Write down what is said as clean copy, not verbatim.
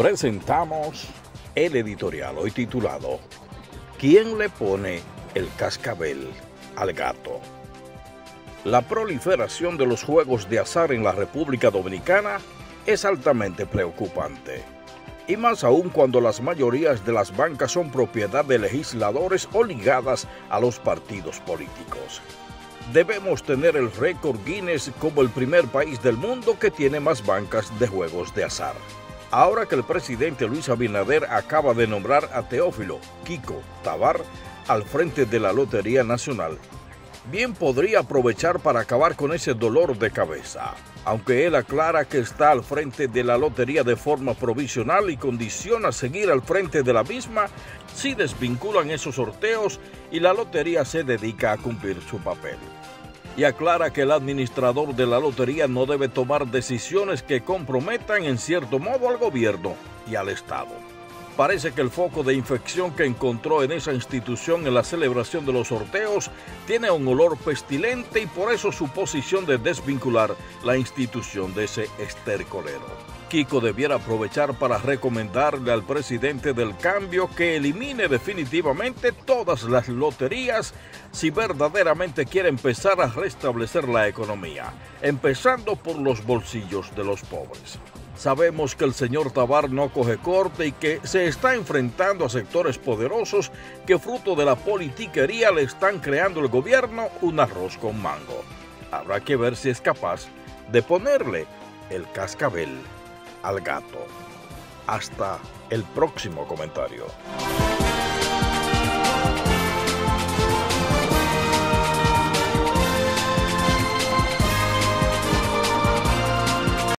Presentamos el editorial hoy titulado ¿Quién le pone el cascabel al gato? La proliferación de los juegos de azar en la República Dominicana es altamente preocupante, y más aún cuando las mayorías de las bancas son propiedad de legisladores o ligadas a los partidos políticos. Debemos tener el récord Guinness como el primer país del mundo que tiene más bancas de juegos de azar. Ahora que el presidente Luis Abinader acaba de nombrar a Teófilo Kiko Tabar al frente de la Lotería Nacional, bien podría aprovechar para acabar con ese dolor de cabeza, aunque él aclara que está al frente de la lotería de forma provisional y condiciona seguir al frente de la misma si desvinculan esos sorteos y la lotería se dedica a cumplir su papel. Y aclara que el administrador de la lotería no debe tomar decisiones que comprometan en cierto modo al gobierno y al Estado. Parece que el foco de infección que encontró en esa institución en la celebración de los sorteos tiene un olor pestilente y por eso su posición de desvincular la institución de ese estercolero. Kiko debiera aprovechar para recomendarle al presidente del cambio que elimine definitivamente todas las loterías si verdaderamente quiere empezar a restablecer la economía, empezando por los bolsillos de los pobres. Sabemos que el señor Tabar no coge corte y que se está enfrentando a sectores poderosos que fruto de la politiquería le están creando al gobierno un arroz con mango. Habrá que ver si es capaz de ponerle el cascabel al gato. Hasta el próximo comentario.